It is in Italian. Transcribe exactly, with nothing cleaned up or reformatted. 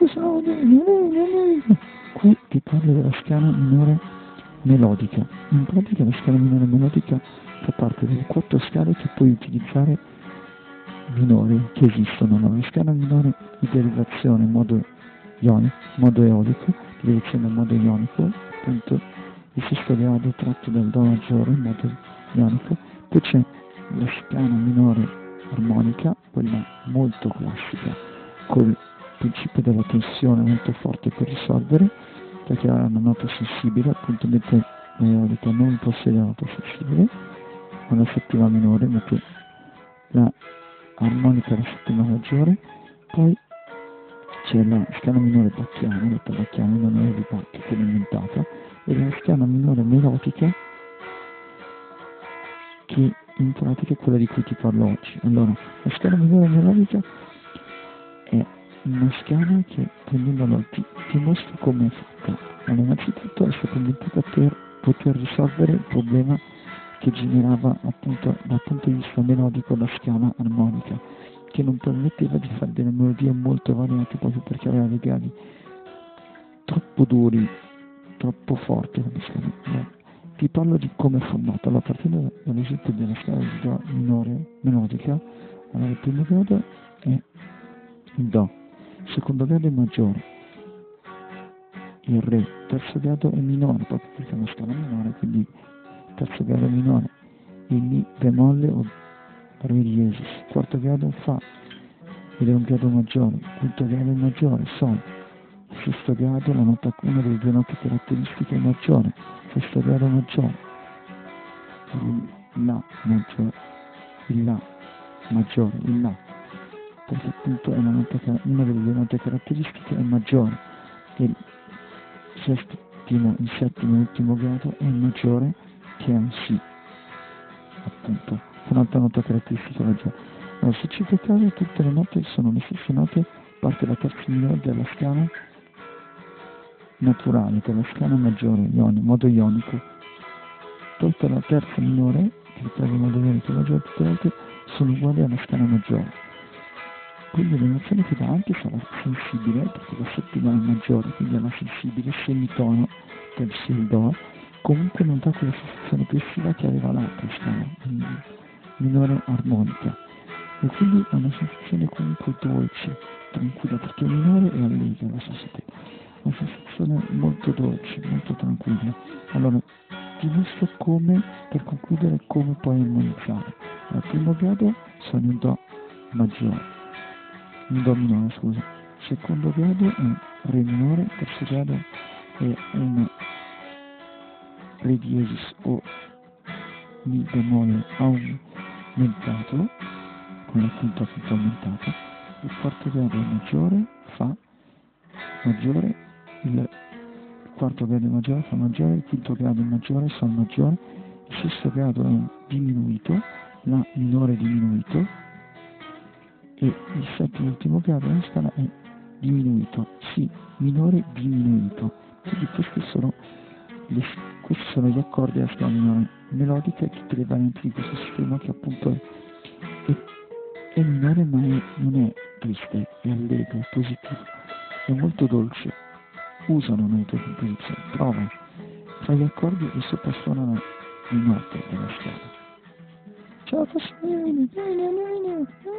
Qui ti parlo della scala minore melodica. In pratica la scala minore melodica fa parte delle quattro scale che puoi utilizzare minori che esistono. No? La scala minore di derivazione in modo ionico, modo eolico, derivazione in modo ionico, appunto il sesto grado tratto dal do maggiore in modo ionico. Poi c'è la scala minore armonica, quella molto classica, col principio della tensione molto forte per risolvere, perché ha una nota sensibile, appunto mentre l'eolica non possiede la nota sensibile, una settima minore, mentre la armonica è la settima maggiore. Poi c'è la scala minore bacchiana, detta bacchiana non è di Bach, che l'ho inventata, e la scala minore melodica, che in pratica è quella di cui ti parlo oggi. Allora, la scala minore melodica è una scala che, prendendolo, ti, ti mostra come è fatta. Allora, innanzitutto è stata inventata per poter risolvere il problema che generava appunto dal punto di vista melodico la scala armonica, che non permetteva di fare delle melodie molto variate proprio perché aveva dei gradi troppo duri, troppo forti. No. Ti parlo di come è fondata. Allora, partendo dall'esempio della scala di do minore melodica, allora il primo grado è il do, il secondo grado è maggiore, il re, terzo grado è minore, proprio perché è una scala minore, quindi terzo grado è minore, il mi bemolle o re diesis, quarto grado è fa, ed è un grado maggiore, quinto grado è maggiore, sol, sesto grado, la nota, una delle due note caratteristiche è maggiore, sesto grado maggiore, il la maggiore, il la maggiore, il la, perché appunto è una, nota, una delle due note caratteristiche è maggiore, e il settimo, il settimo e ultimo grado è maggiore, che è un si, appunto, un'altra nota caratteristica maggiore. Allora, se ci fai caso, tutte le note sono le stesse note, parte la terza minore della scala naturale, della scala maggiore, ioni, modo ionico. Tolta la terza minore, che è il modo ionico maggiore, tutte le altre sono uguali alla scala maggiore. Quindi l'emozione che dà anche sarà sensibile, perché la settima è maggiore, quindi è una sensibile semitono del si e il do, comunque non dà quella sensazione aggressiva che aveva l'altra scala minore armonica, e quindi è una sensazione comunque dolce, tranquilla, perché minore è allegra la stessa tempo, una sensazione molto dolce, molto tranquilla. Allora, ti mostro come, per concludere, come puoi armonizzare. Al primo grado sono in do maggiore, in do minore, scusa, secondo grado è un re minore, terzo grado è un re diesis o mi bemolle aumentato, con la quinta appunto aumentata, il quarto grado è maggiore, fa maggiore, il quarto grado è maggiore, fa maggiore, il quinto grado è maggiore, sol maggiore, il sesto grado è diminuito, la minore diminuito, e il settimo e ultimo grado della scala è diminuito, si minore diminuito. Quindi questi sono, le, questi sono gli accordi della scala minore melodica e tutte le varianti di questo sistema, che appunto è, è, è minore, ma è, non è triste, è allegro, è positivo, è molto dolce. Usano nelle tue composizioni, prova, fai gli accordi e sopra suonano le note della scala. Ciao,